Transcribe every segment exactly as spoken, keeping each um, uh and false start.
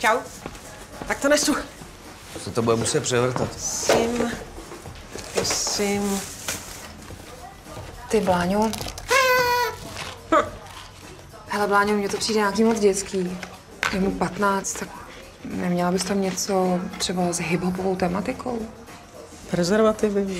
Čau. Tak to nesu. Co to bude muset převrtat? Prosím. Prosím. Ty, Bláňo. Hele, Bláňo, mně to přijde nějaký moc dětský. Je mu patnáct, tak neměla bys tam něco třeba s hiphopovou tematikou? Prezervativy.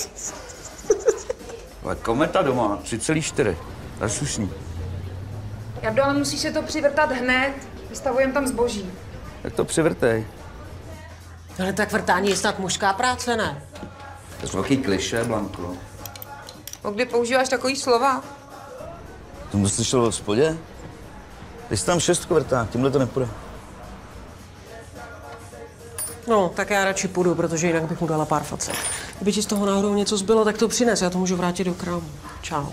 Ale kometa doma, tři celá čtyři. To je slušný. Jardo, ale musíš se to přivrtat hned. Vystavujem tam zboží. Tak to přivrtej. Ale tak vrtání je snad mužská práce, ne? To je velký klišé, Blanko. O kdy používáš takový slova? Jsem to slyšel v hospodě? Ty jsi tam šestku vrtá, tímhle to nepůjde. No, tak já radši půjdu, protože jinak bych mu dala pár facek. Kdyby ti z toho náhodou něco zbylo, tak to přines, já to můžu vrátit do krámu. Čau.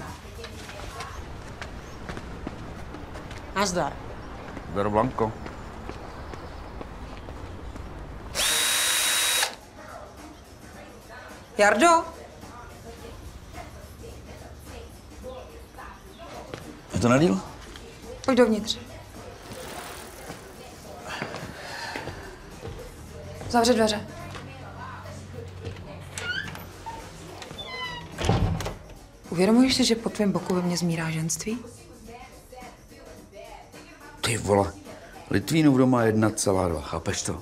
Nazdar. Zdar, Blanko. Jardo? Je to na díl? Pojď dovnitř. Zavři dveře. Uvědomuješ si, že po tvém boku ve mně zmírá ženství? Ty vole, Litvínův doma jedna celá dva, chápeš to?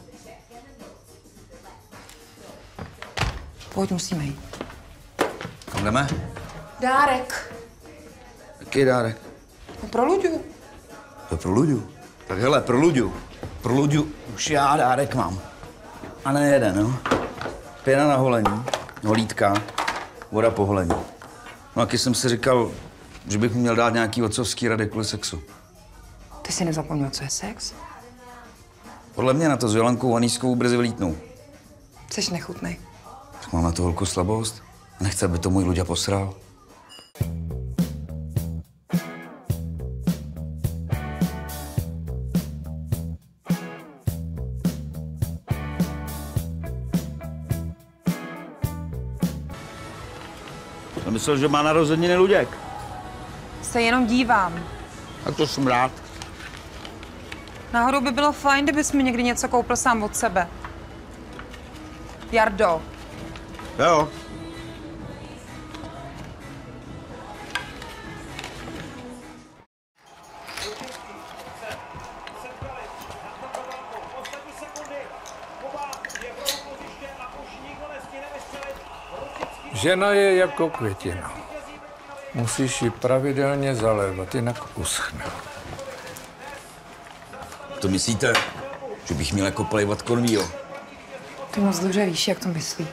Pojď, musíme jít. Kam jdeme? Dárek. Jaký dárek? No pro Luďu. To je pro Luďu. Tak hele, pro Luďu. Pro Luďu už já dárek mám. A ne jeden, no. Pěna na holení, holítka, voda po holení. No taky jsem si říkal, že bych mu měl dát nějaký otcovský rady kvůli sexu. Ty jsi nezapomněl, co je sex? Podle mě na to s Jolankou Vanískovou brzy vylítnou. Jsi nechutnej. Tak mám na to holku slabost. Nechce, aby to můj Luďa posral. Já myslel, že má narozeniny Luděk. Se jenom dívám. Tak to jsem rád. Náhodou by bylo fajn, kdybys mi někdy něco koupil sám od sebe. Jardo. Jo. Žena je jako květina. Musíš ji pravidelně zalévat, jinak uschne. To myslíte, že bych měl jako plejvat konvío? Ty moc dobře víš, jak to myslí.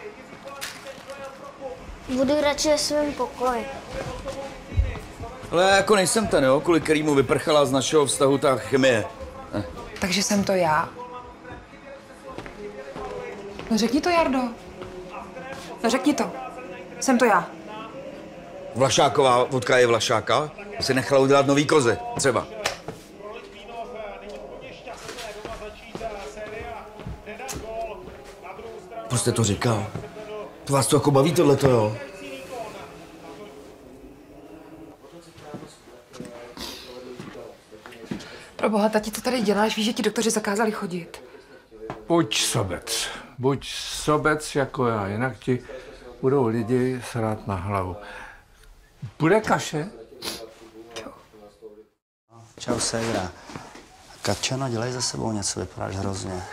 Budu radši ve svém pokoji. Ale jako nejsem ten, jo, kvůli kterýmu vyprchala z našeho vztahu ta chemie. Eh. Takže jsem to já. No řekni to, Jardo. No řekni to. Jsem to já. Vlašáková vodka je Vlašáka. Si nechala udělat nový kozy, třeba. Proč jste to říkal? To vás to jako baví tohleto, jo? Proboha, tati, co tady děláš? Víš, že ti doktoři zakázali chodit. Buď sobec. Buď sobec jako já, jinak ti budou lidi srát na hlavu. Bude kaše? Čau, ségra. Katčano, dělej za sebou něco, vypadáš hrozně.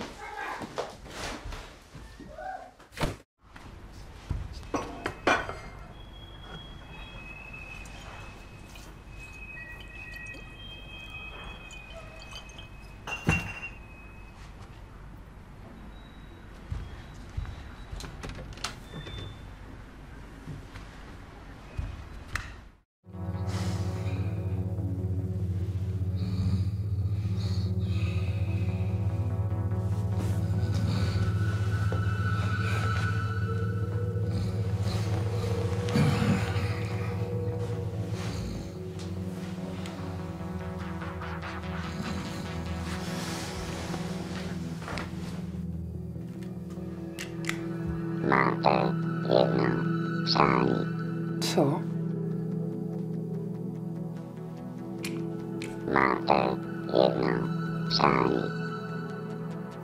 Máte jedno přání. Co? Máte jedno přání.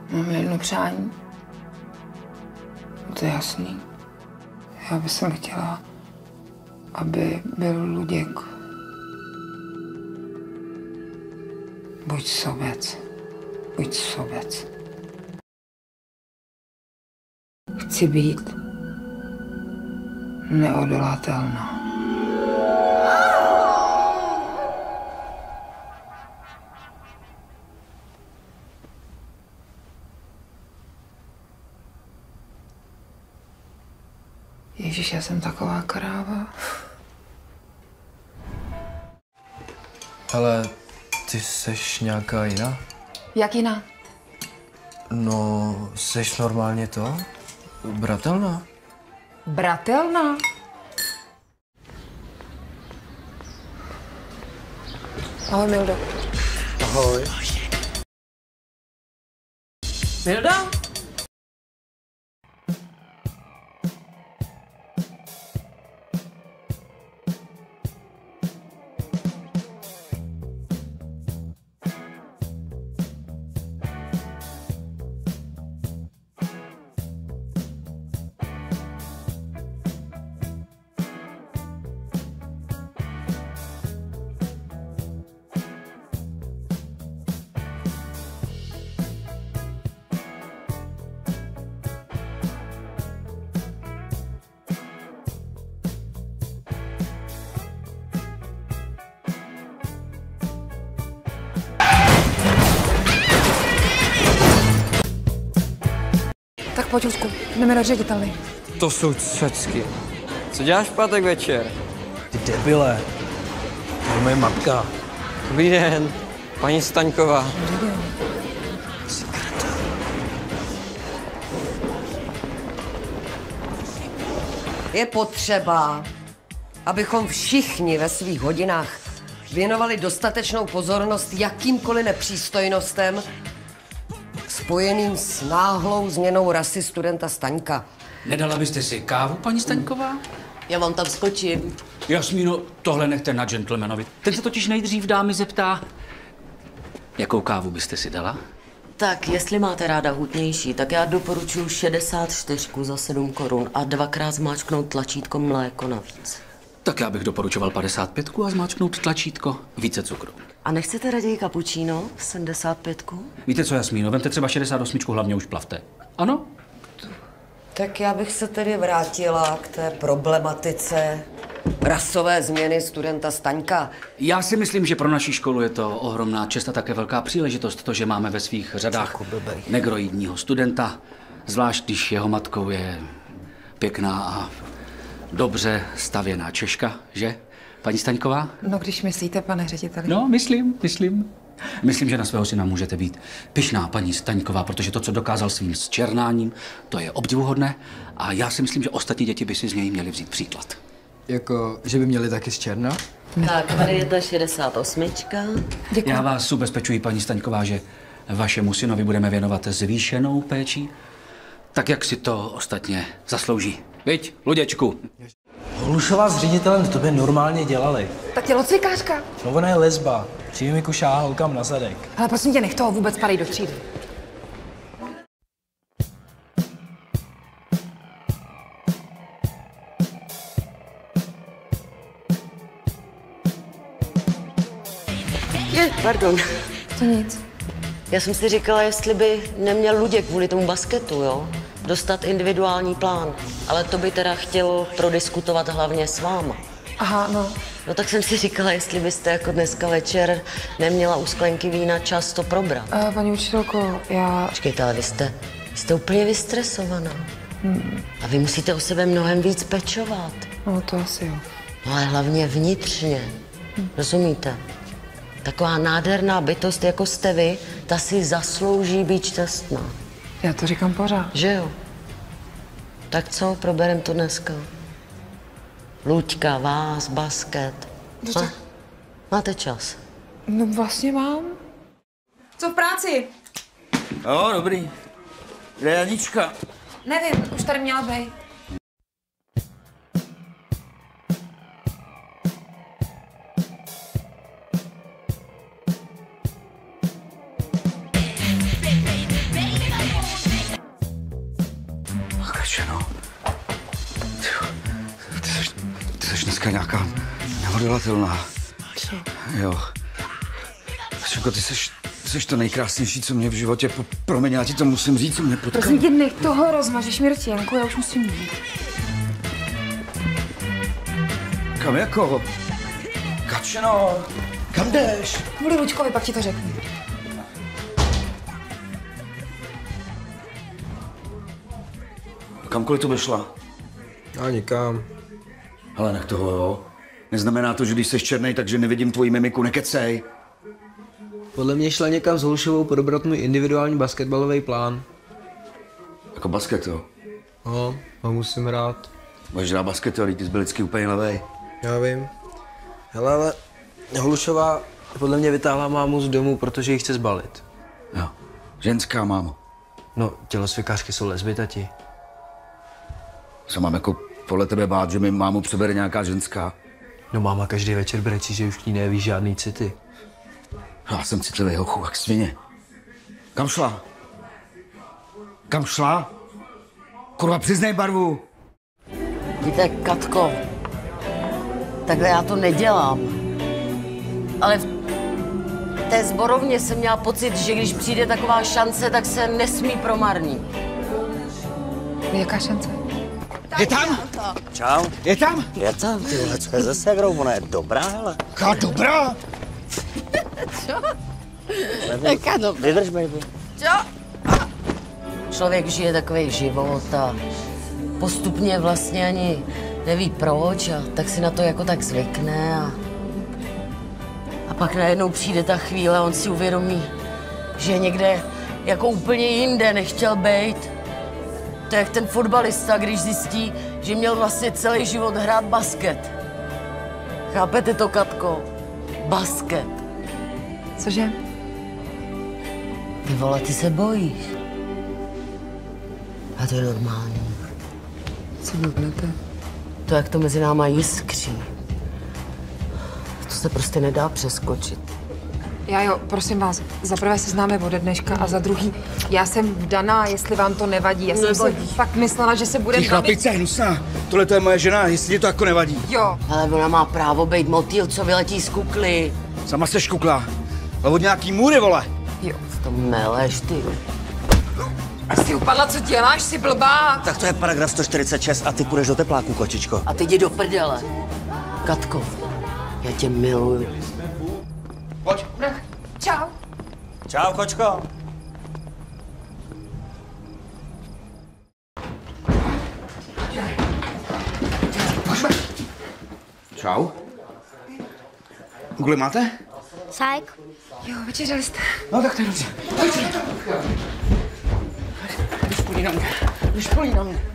Mám jedno přání. To je jasný. Já bych jsem chtěla, aby byl Luděk buď sobec, buď sobec. Chci být neodolatelná. Ježíš, já jsem taková kráva. Ale ty seš nějaká jiná? Jak jiná? No, seš normálně to? Bratelná? Bratelná? Ahoj, Mildo. Ahoj. Milda? Tak pojď, Rusku, jdeme do ředitelny. To jsou cecky. Co děláš v pátek večer? Ty debile. To je moje matka. Dobrý den, paní Staňková. Dobrý den. Je potřeba, abychom všichni ve svých hodinách věnovali dostatečnou pozornost jakýmkoliv nepřístojnostem spojeným s náhlou změnou rasy studenta Staňka. Nedala byste si kávu, paní Staňková? Já vám tam skočím. Jasmíno, tohle nechte na gentlemanovi. Ten se totiž nejdřív dámy zeptá, jakou kávu byste si dala? Tak, jestli máte ráda hutnější, tak já doporučuji šedesát čtyři za sedm korun a dvakrát zmáčknout tlačítko mléko navíc. Tak já bych doporučoval padesát pět a zmáčknout tlačítko více cukru. A nechcete raději kapučíno, sedmdesát pět? Víte co, Jasmíno, vemte třeba šedesát osm, hlavně už plavte. Ano? Tak já bych se tedy vrátila k té problematice rasové změny studenta Staňka. Já si myslím, že pro naši školu je to ohromná čest a také velká příležitost, to, že máme ve svých řadách negroidního studenta, zvlášť když jeho matkou je pěkná a dobře stavěná Češka, že, paní Staňková? No, když myslíte, pane řediteli. No, myslím, myslím. Myslím, že na svého syna můžete být pyšná, paní Staňková, protože to, co dokázal svým zčernáním, to je obdivuhodné a já si myslím, že ostatní děti by si z něj měly vzít příklad. Jako, že by měli taky z černa? Tak, tady je ta šedesát osm. Děkuji. Já vás ubezpečuji, paní Staňková, že vašemu synovi budeme věnovat zvýšenou péči, tak jak si to ostatně zaslouží. Viď, Luděčku? Hlušová s ředitelem to by normálně dělali. Tak tělocvikářka. No ona je lesba. Přijde mi kušá holkám na zadek. Ale prosím tě, nech toho vůbec padej do třídy. Je, pardon. To nic. Já jsem si říkala, jestli by neměl Luděk kvůli tomu basketu, jo? Dostat individuální plán. Ale to by teda chtěl prodiskutovat hlavně s váma. Aha, no. No tak jsem si říkala, jestli byste jako dneska večer neměla u sklenky vína čas to probrat. Uh, paní učitelko, já... Počkejte, ale vy jste, vy jste úplně vystresovaná. Hmm. A vy musíte o sebe mnohem víc pečovat. No, to asi jo. No, ale hlavně vnitřně. Hmm. Rozumíte? Taková nádherná bytost, jako jste vy, ta si zaslouží být šťastná. Já to říkám pořád. Že jo? Tak co, proberem to dneska? Luďka, vás, basket. No, Ma, máte čas? No vlastně mám. Co v práci? Jo, dobrý. Kde je Janička? Nevím, už tady měla být. dneska nějaká neodolatelná. Co? Jo. Šuko, ty seš, ty seš to nejkrásnější, co mě v životě, po, promiň, já ti to musím říct, co mě potkalo. Prosím tě, nech toho, rozmažeš mi rtěnku, já už musím jít. Kam jako? Kačeno, kam jdeš? Kvůli Luďkovi, pak ti to řeknu. Kamkoliv to by šla? A nikam. Hele, nech toho, jo. Neznamená to, že když jsi černej, takže nevidím tvoji mimiku, nekecej. Podle mě šla někam s Holušovou probrat můj individuální basketbalový plán. Jako basket, jo? No, ho musím hrát. Budeš hrát basket, jo, ty jsi byl vždycky úplně levej. Já vím. Hele, ale Holušová podle mě vytáhla mámu z domu, protože ji chce zbalit. Jo. Ženská, mámo. No, tělocvikářky jsou lesby, tati. Co mám jako podle tebe bát, že mi mámu přebere nějaká ženská? No, máma každý večer brečí, že už k ní neví žádný city. Já jsem citlivý hochu, jak svině. Kam šla? Kam šla? Kurva, přiznej barvu. Víte, Katko, takhle já to nedělám. Ale v té sborovně jsem měla pocit, že když přijde taková šance, tak se nesmí promarnit. Jaká šance? Je tam? Čau. Je tam? Je tam, ty vole, co je ze segrou, ona je dobrá, hele. Jaká dobrá? Jaká dobrá? Vydrž, baby. Člověk žije takový život a postupně vlastně ani neví proč a tak si na to jako tak zvykne a, a pak najednou přijde ta chvíle a on si uvědomí, že někde jako úplně jinde nechtěl bejt. To je jak ten fotbalista, když zjistí, že měl vlastně celý život hrát basket. Chápete to, Katko? Basket. Cože? Ty vole, ty se bojíš. A to je normální. Co blbnete? To, jak to mezi náma jiskří. To se prostě nedá přeskočit. Já jo, prosím vás, za prvé se známe ode dneška a za druhý, já jsem vdaná, jestli vám to nevadí. Já jsem Nevadí. si fakt myslela, že se budeme Ty chlapice je hnusná. Tohle to je moje žena, jestli ti to jako nevadí. Jo. Ale ona má právo být motýl, co vyletí z kukly. Sama seš kukla. Ale od nějaký můry, vole. Jo. To meleš, ty. Jsi upadla, co děláš, jsi blbá. Tak to je paragraf sto čtyřicet šest a ty půjdeš do tepláku, kočičko. A ty jdi do prdele. Katko, já tě miluju. Pojď. Čau. Čau, kočko. Čau. Kukli máte? Sajk. Jo, večeřeli jste. No tak to je dobře. Vyšpulí na mě. Vyšpulí na mě.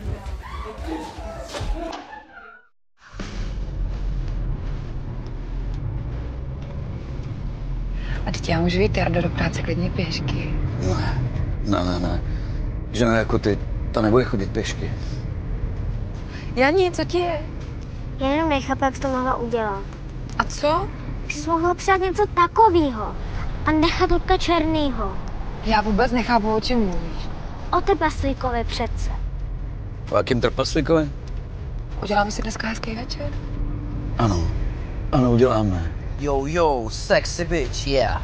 A teď já můžu jít, Jardo, do práce klidně pěšky. Ne, ne, ne, ne. Žena jako ty, ta nebude chodit pěšky. Jani, co ti je? Já jenom nechápu, jak to mohla udělat. A co? Jsi mohla přát něco takového a nechat Ludka Černýho. Já vůbec nechápu, o čem mluvíš. O trpaslíkovi přece. O jakým trpaslíkovi? Uděláme si dneska hezký večer? Ano, ano, uděláme. Yo, yo, sexy bitch, yeah.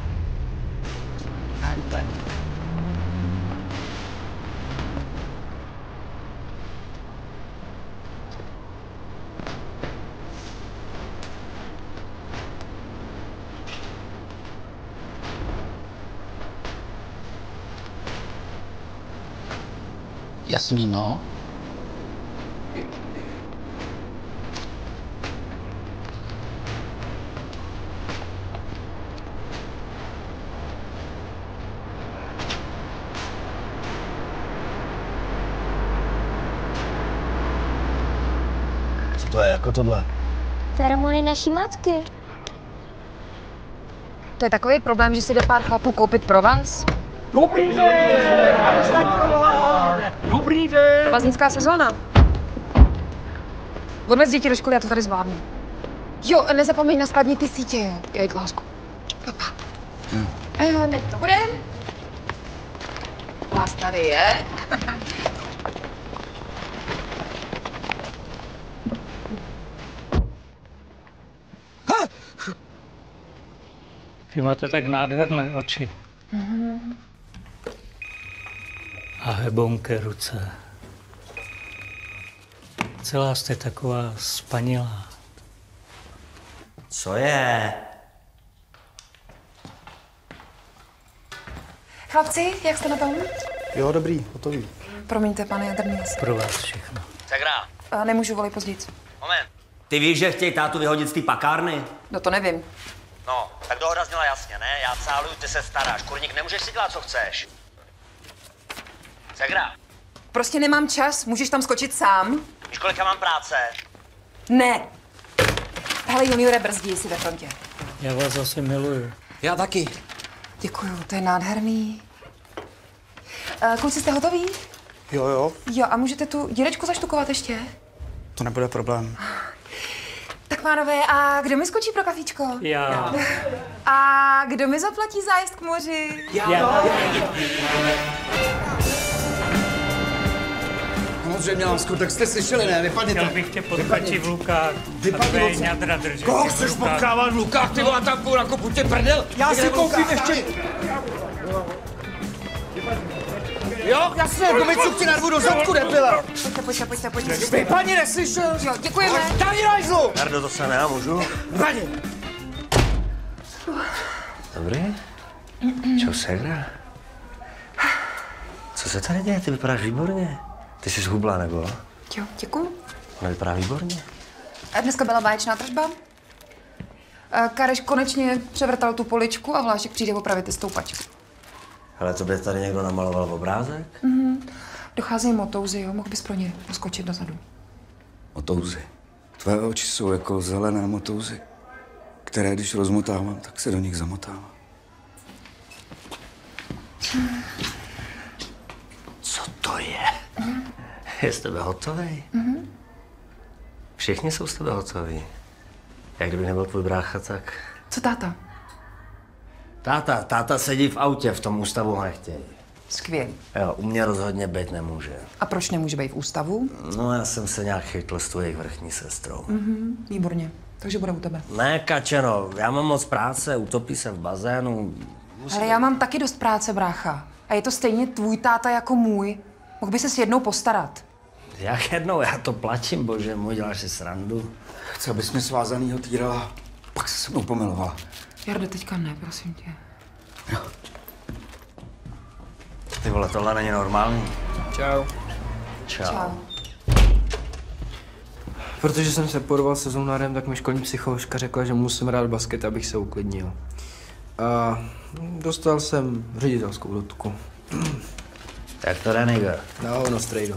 Jasný, no. Co to je jako tohle? Ceremony naší matky. To je takový problém, že si jde pár chlapů koupit pro vás? Dobrý den! Dobrý den! Paznická sezóna. Odvez děti do školy, já to tady zvládnu. Jo, nezapomeň na skladní ty sítě. Jejk, lásku. Papa. Hmm. Eh, hned to budem. Vás tady je. Vy máte tak nádherné oči. Mm-hmm. A hebonké ruce. Celá jste taková spanilá. Co je? Chlapci, jak jste na tom? Jo, dobrý, hotový. Promiňte, pane Jadrný. Pro vás všechno. Segra. Uh, nemůžu volit později. Moment. Ty víš, že chtějí tátu vyhodit z té pakárny? No to nevím. No, tak dohoda zněla jasně, ne? Já cáluju, ty se staráš. Kurník, nemůžeš si dělat, co chceš. Segra. Prostě nemám čas, můžeš tam skočit sám? Víš, kolik já mám práce? Ne. Hele, juniore, brzdí si ve frontě. Já vás zase miluju. Já taky. Děkuju, to je nádherný. Uh, kluci, jste hotoví? Jo, jo. Jo, a můžete tu dírečku zaštukovat ještě? To nebude problém. Tak pánové, a kdo mi skočí pro kafíčko? Já. A kdo mi zaplatí zájezd k moři? Já. Já. Samozřejmě, Lásku, tak jste slyšeli, ne? Vypadněte. Chtěl bych tě potkat v lukách. Vypadni od ňadra držet. Koho chceš potkávat v lukách? Ty vole, tam půl jako buď tě prdel. Já si koupím ještě... Jo, jasně, gumicu ti narvu do zadku, debile. Pojďte, pojďte, pojďte, pojďte. Vypadni, neslyšel? Jo, děkujeme. Tady rajzlu! Jardo, to se já můžu? Vypadni. Dobrý. Čau, Segra. Co se tady děje? Ty vypadáš výborně. Ty jsi zhubla, nebo? Jo, děkuju. Ona vypadá výborně. A dneska byla báječná tržba. A Kareš konečně převrtal tu poličku a Vlášek přijde opravit ty stoupačky. Hele, to by tady někdo namaloval obrázek? Mhm. Docházejí motouzy, jo? Mohl bys pro ně poskočit dozadu. Motouzy. Tvé oči jsou jako zelené motouzy, které když rozmotávám, tak se do nich zamotávám. Co to je? Mhm. Je z tebe hotovej? Mhm. Všichni jsou z tebe hotoví. Jak kdyby nebyl tvůj brácha, tak... Co táta? Táta, táta sedí v autě, v tom ústavu ho nechtějí. Skvělý. Jo, u mě rozhodně být nemůže. A proč nemůže být v ústavu? No, já jsem se nějak chytl s tvojich vrchní sestrou. Mhm, výborně. Takže bude u tebe. Ne, Kačeno, já mám moc práce, utopí se v bazénu. Musím... Ale já mám taky dost práce, brácha. A je to stejně tvůj táta jako můj. Mohl by ses jednou postarat. Jak jednou, já to platím, bože můj, děláš si srandu. Chci, abys mě svázanýho týrala, pak se se mnou pomilovala. Jardo, teďka ne, prosím tě. Jo. Ty vole, tohle není normální. Čau. Čau. Čau. Protože jsem se porval se zounárem, tak mi školní psycholožka řekla, že musím hrát basket, abych se uklidnil. A dostal jsem ředitelskou dotku. Jak to jde, nigga? No, no, strejdu.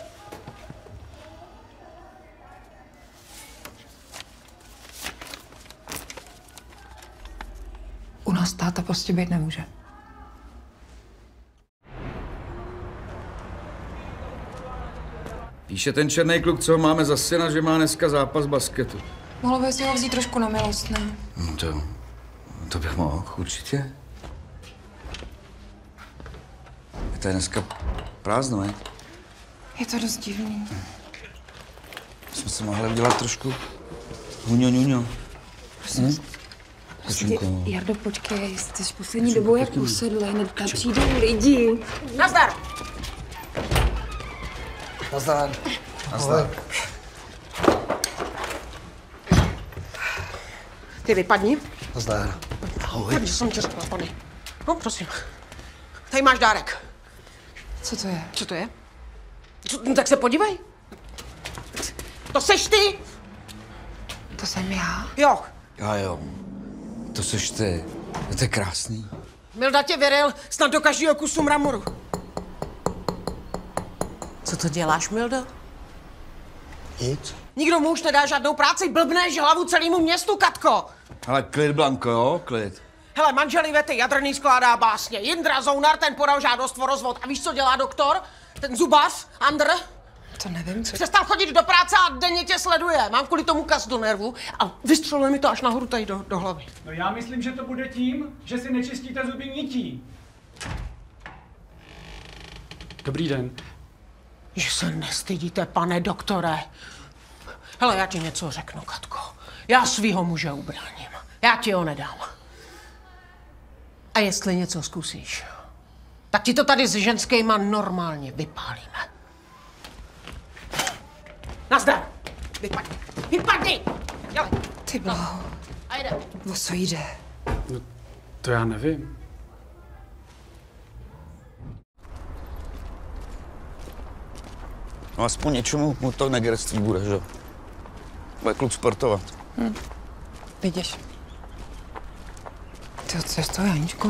U nás táta prostě být nemůže. Píše ten černý kluk, co ho máme za syna, že má dneska zápas basketu. Mohlo by si ho vzít trošku na milost, ne? No to, to bych mohl, určitě. Je to dneska prázdno, ne? Je to dost divný. Jsme se mohli udělat trošku huňo, ňuňo. Hm? Prostě, Jardo, počkej, jsi v poslední dobou jak usedlej, hned tam přijdou lidi. Nazdar! Nazdar. Nazdar. Ty vypadni. Nazdar. Ahoj. Že jsem tě řekla, spadni. No, prosím. Tady máš dárek. Co to je? Co to je? Co, no, tak se podívej. To seš ty? To jsem já? Jo. Jo, jo. To seš ty. To je krásný. Milda tě vyril snad do každého kusu mramoru. Co to děláš, Mildo? Nic. Nikdo mu už nedá žádnou práci, blbneš hlavu celému městu, Katko. Ale klid, Blanko, jo, klid. Hele, manžel Ivety Jadrný skládá básně. Jindra Zounar, ten podal žádost o rozvod. A víš, co dělá doktor? Ten zubař, Andr? To nevím, co... Přestal chodit do práce a denně tě sleduje. Mám kvůli tomu kas do nervu a vystřeluje mi to až nahoru tady do, do hlavy. No já myslím, že to bude tím, že si nečistíte zuby nití. Dobrý den. Že se nestydíte, pane doktore. Hele, já ti něco řeknu, Katko. Já svýho muže ubráním. Já ti ho nedám. A jestli něco zkusíš, tak ti to tady s ženskýma normálně vypálíme. Nazdar! Vypadni! Vypadni! Dělej! Ty bláho. A jde. O co jde? No, to já nevím. No aspoň něčemu mu to negerství bude, že? Bude kluk sportovat. Hm. Vidíš. Ty co je s tou Janičkou?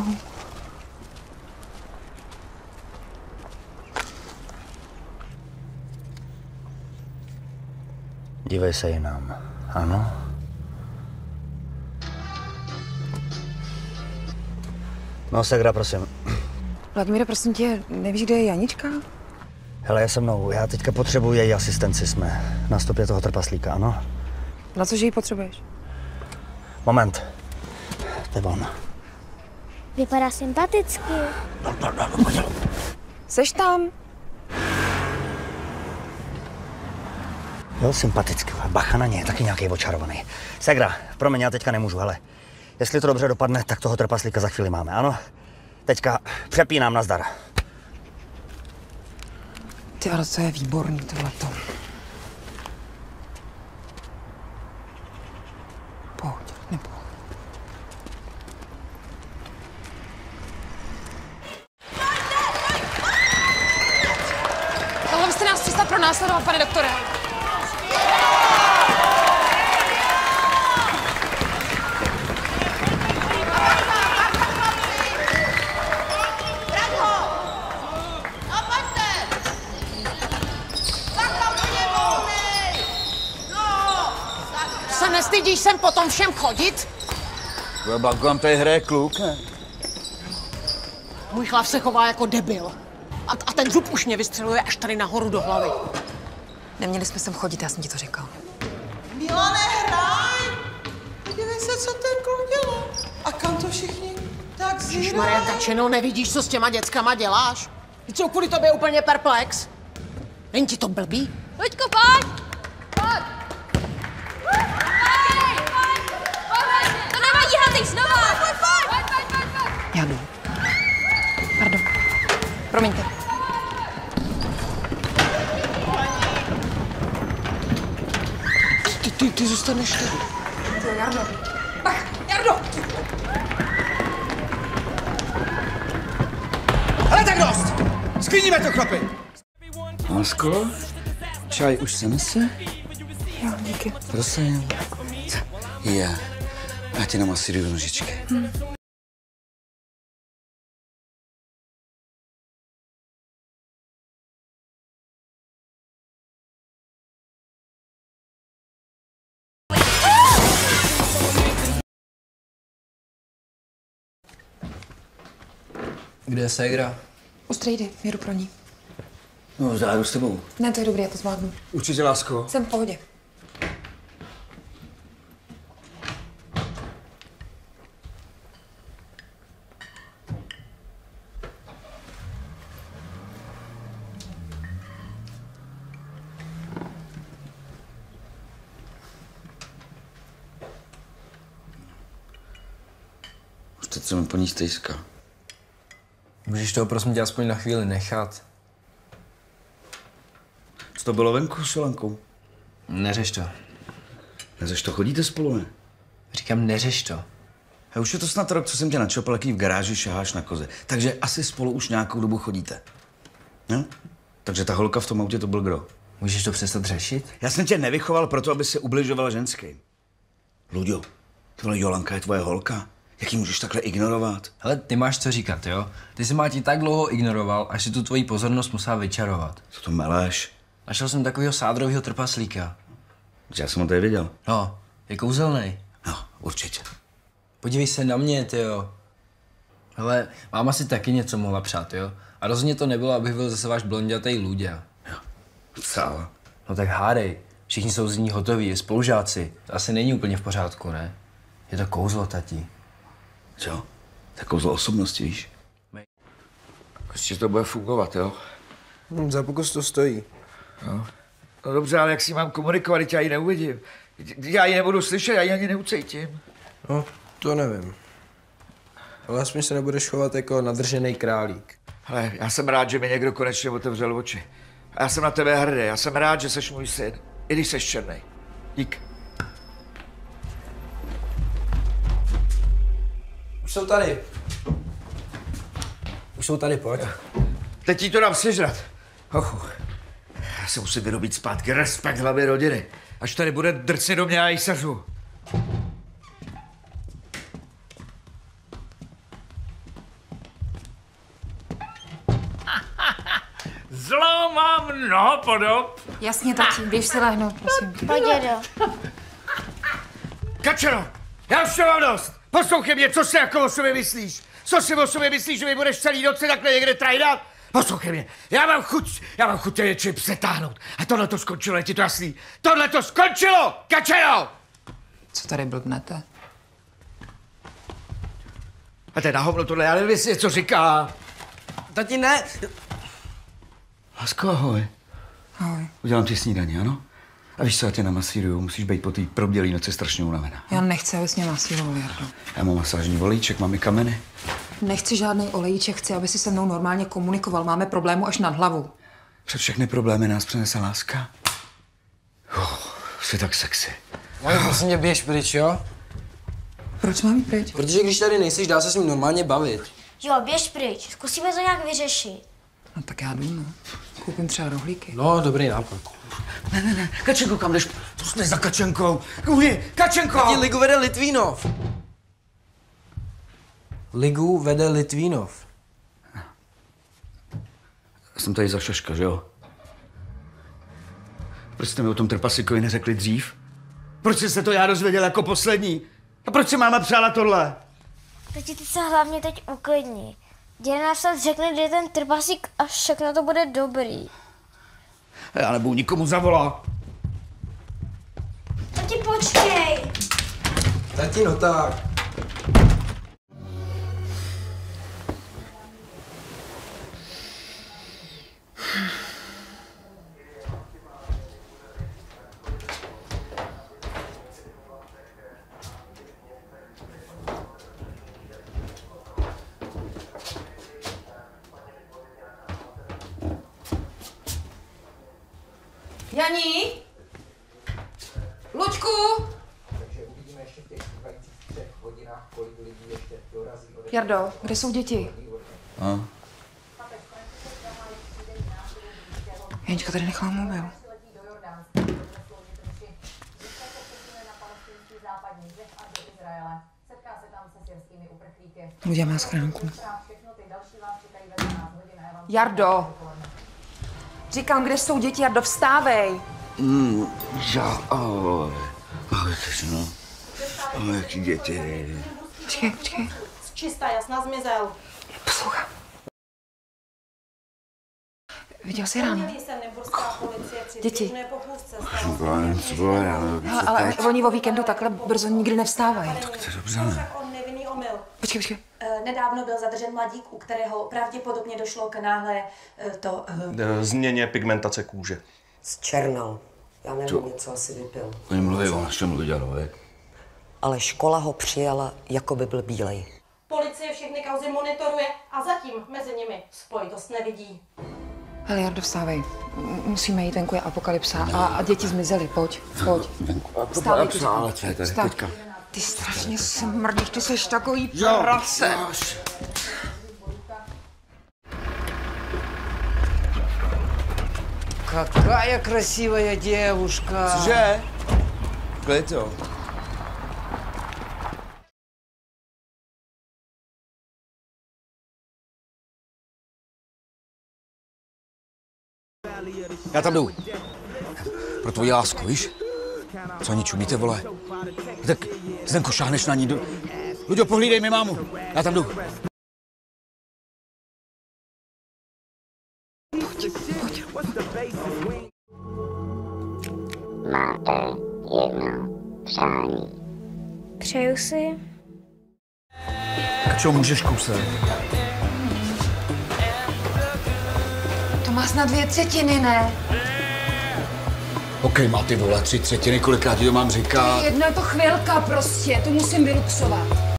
Dívej se jinam, ano? No, Segra, prosím. Vladimíre, prosím tě, nevíš, kde je Janička? Hele, je se mnou. Já teďka potřebuji její asistenci. Jsme na stopě toho trpaslíka, ano? Na cože ji potřebuješ? Moment. To je on. Vypadá sympaticky. Seš tam? Jo, sympaticky. Bacha na ně, je taky nějaký očarovaný. Segra, promiň, já teďka nemůžu, hele. Jestli to dobře dopadne, tak toho trpaslíka za chvíli máme, ano? Teďka přepínám, nazdar. Ty, ale to je výborný, tohleto. Pojď, nebo. Tohle byste nás přestat pronásledovat, pane doktore. Se nestydíš sem potom všem chodit? Tvoje balkon tady hraje kluk, ne? Můj chlap se chová jako debil. A, a ten zub už mě vystřeluje až tady nahoru do hlavy. Neměli jsme sem chodit, já jsem ti to říkal. Milane, hraj! Podívej se, co ten kluk dělá. A kam to všichni tak zírají? Ježišmarja, Kačeno, nevidíš, co s těma dětskama děláš? Ty jsou kvůli tobě úplně perplex. Není ti to blbý? Luďko, pojď! Pojď! To nevadí, Hatej, znova! Pojď, pojď, pojď, pojď, pojď! Já jdu. Pardon. Promiňte. Ty, ty, ty zůstaneš tady. Jo, Jardo. Bach, Jardo! Ale tak dost! Sklidníme to, chlapi! Lásko, čaj už se nese? Jo, díky. Prosím. Já. Já ti namasíruju nožičky. Hm. Kde je ségra? U strejdy, jedu pro ní. No, zájdu s tebou. Ne, to je dobré, já to zvládnu. Určitě, lásko. Jsem v pohodě. Už teď se mi po ní stejská. Můžeš toho prosím tě aspoň na chvíli nechat? Co to bylo venku s Jolankou? Neřeš to. Neřeš to, chodíte spolu, ne? Říkám, neřeš to. A už je to snad rok, co jsem tě načopal, jaký v garáži šaháš na koze. Takže asi spolu už nějakou dobu chodíte. No? Takže ta holka v tom autě, to byl kdo? Můžeš to přestat řešit? Já jsem tě nevychoval proto, aby se ubližoval ženským. Luďo, tohle Jolanka je tvoje holka. Jak ji můžeš takhle ignorovat? Hele, ty máš co říkat, jo? Ty jsi má ti tak dlouho ignoroval, až si tu tvoji pozornost musela vyčarovat. Co to meleš? Našel jsem takového sádrového trpaslíka. Já jsem ho tady viděl. No, je kouzelnej. No, určitě. Podívej se na mě, tyjo. Hele, máma si taky něco mohla přát, jo? A rozhodně to nebylo, abych byl zase váš blondětej Luďa. Jo, celá. No tak hádej, všichni jsou z ní hotoví, spolužáci. To asi není úplně v pořádku, ne? Je to kouzlo, tati. Co? To kouzlo osobnosti, víš? Prostě to bude fungovat, jo? Hmm, za pokus to stojí. No. No dobře, ale jak si mám komunikovat, teď já ji neuvidím. Já ji nebudu slyšet, já ji ani neucítím. No, to nevím. Ale aspoň se nebudeš chovat jako nadržený králík. Ale já jsem rád, že mi někdo konečně otevřel oči. A já jsem na tebe hrdý. Já jsem rád, že jsi můj syn. I když jsi černý. Dík. Už jsou tady. Už jsou tady, pojď. Teď ti to dám sežrat. Ochu. Já se musím vyrobit zpátky respekt hlavy rodiny. Až tady bude drci do mě a jí seřu. Zlo mám mnoho podob. Jasně, tati, běž si lehnout, prosím. Pojď, dědo. Kačero, já už to mám dost. Poslouchej mě, co si jako o sobě myslíš? Co si o sobě myslíš, že mi budeš celý noci takhle někde trajdat? Poslouchej mě, já mám chuť, já mám chuť tě něčím přetáhnout. A tohle to skončilo, je ti to jasný? Tohle to skončilo, Kačero! Co tady blbnete? A ten na hovno tohle, já nevím, jestli něco říká. Tati, ne! Lásko, ahoj. Ahoj. Udělám ti snídaní, ano? A víš co, já tě namasíruju, musíš být po té probdělý noci strašně unavená. Já nechci, abys mě masíroval, Jardo. Já mám masážní volejček, mám i kameny. Nechci žádný olejček, chci, aby si se mnou normálně komunikoval. Máme problému až nad hlavu. Před všechny problémy nás přenese láska. Oh, jsi tak sexy. Ale prosím tě, běž pryč, jo? Proč mám jít pryč? Protože když tady nejseš, dá se s ním normálně bavit. Jo, běž pryč. Zkusíme to nějak vyřešit. No tak já jdu, no. Koupím třeba rohlíky. No, dobrý nápad. Ne, ne, ne, Kačenko, kam jdeš? To jsi za Kačenkou. Kudy, Kačenko! Tati, ligu vede Litvínov. Ligu vede Litvínov. Já jsem tady za šaška, že jo? Proč jste mi o tom trpasikovi neřekli dřív? Proč jste se to já dozvěděl jako poslední? A proč si máma přála tohle? Tati, ty se hlavně teď uklidni. Děda snad řekne, kde je ten trpasík a všechno to bude dobrý. Já nebudu nikomu zavolat. Tati, počkej. Tati, no tak. Janí? Luďku? Jardo, kde jsou děti? A? Janička tady nechala mobil. Luďa má schránku. Jardo! Říkám, kde jsou děti, Jardo, vstávej! Mm, já, ahoj. Ahoj, no. Ahoj, jaký děti. Počkej, počkej. Čistá, jasná, zmizel. Poslouchám. Viděl jsi ráno? Děti. Hele, ale oni o víkendu takhle brzo nikdy nevstávají. Tak to je dobře, ne? Nevinný omyl. Počkej, počkej. Nedávno byl zadržen mladík, u kterého pravděpodobně došlo k náhle to... Změně pigmentace kůže. Zčernal. Já nevím, něco asi vypil. Oni mluví o našem Luďanovi. Ale škola ho přijala, jako by byl bílej. Policie všechny kauzy monitoruje a zatím mezi nimi spojitost nevidí. Hele, Jardo, vstávej. M- Musíme jít, venku je apokalypsa. A, a děti zmizely, pojď, pojď. Vstávej, Apokalypsa, ale co je tady Vstav. teďka? Ty strašně smrdíš, ty seš takový Jo, prase. Какая красивая девушка. Cože? Kde je to? Já tam jdu. Pro tvoji lásku, víš? Co ani čumíte, vole? Tak Zdenko, šáhneš na ní do... Luďo, pohlídej mi mámu. Já tam jdu. Máte jedno přání. Přeju si. Kačo, můžeš kousat? To má snad dvě třetiny, ne? OK, má ty vole, tři třetiny, kolikrát ti to mám říkat? Jedno je to chvilka prostě, to musím vyluxovat.